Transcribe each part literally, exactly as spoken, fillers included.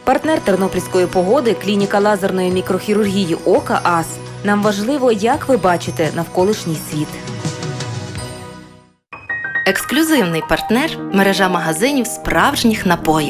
Партнер тернопільської погоди – клініка лазерної мікрохірургії ока АС. Нам важливо, як ви бачите навколишній світ. Ексклюзивний партнер – мережа магазинів справжніх напоїв.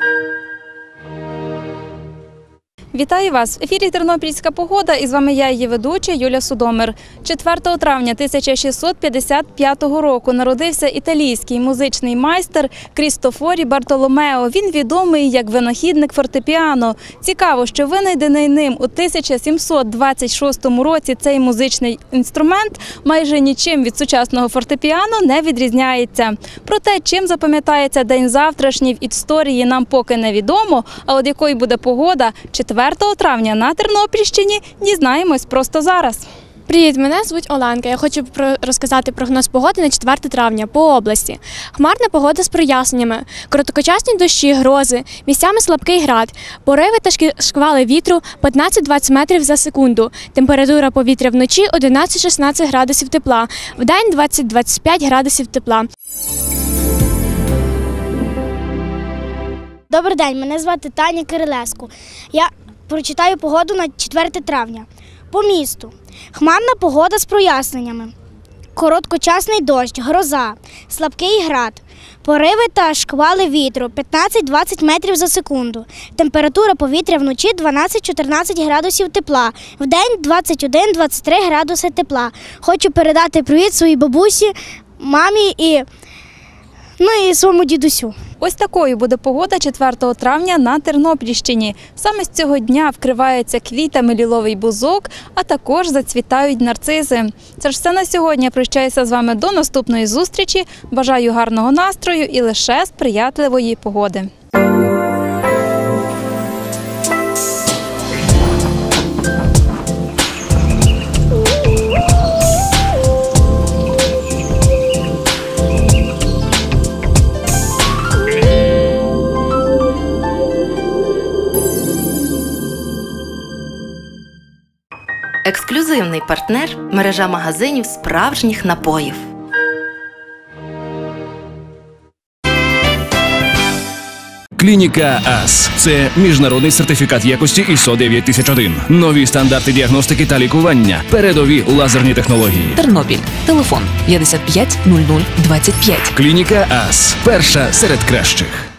Вітаю вас! В ефірі «Тернопільська погода» і з вами я, її ведуча Юля Судомир. четвертого травня тисяча шістсот п'ятдесят п'ятого року народився італійський музичний майстер Крістофорі Бартоломео. Він відомий як винахідник фортепіано. Цікаво, що винайдений ним у тисяча сімсот двадцять шостому році цей музичний інструмент майже нічим від сучасного фортепіано не відрізняється. Проте, чим запам'ятається день завтрашній в історії, нам поки невідомо, а от якою буде погода четвертого травня на Тернопільщині, дізнаємось просто зараз. Привіт, мене звуть Оленка. Я хочу розказати прогноз погоди на четверте травня по області. Хмарна погода з проясненнями, короткочасні дощі, грози, місцями слабкий град, пориви та шквали вітру п'ятнадцять-двадцять метрів за секунду. Температура повітря вночі одинадцять-шістнадцять градусів тепла, вдень двадцять-двадцять п'ять градусів тепла. Добрий день, мене звати Таня Кирилеску. Я прочитаю погоду на четверте травня. По місту. Хмарна погода з проясненнями. Короткочасний дощ, гроза, слабкий град, пориви та шквали вітру п'ятнадцять-двадцять метрів за секунду. Температура повітря вночі дванадцять-чотирнадцять градусів тепла, вдень двадцять один-двадцять три градуси тепла. Хочу передати привіт своїй бабусі, мамі і, ну, і своєму дідусю. Ось такою буде погода четвертого травня на Тернопільщині. Саме з цього дня вкривається квітами ліловий бузок, а також зацвітають нарцизи. Це ж все на сьогодні. Прощаюся з вами до наступної зустрічі. Бажаю гарного настрою і лише сприятливої погоди. Ексклюзивний партнер – мережа магазинів справжніх напоїв. Клініка АС – це міжнародний сертифікат якості ай ес о дев'ять тисяч один. Нові стандарти діагностики та лікування. Передові лазерні технології. Тернопіль. Телефон п'ятдесят п'ять нуль нуль двадцять п'ять. Клініка АС – перша серед кращих.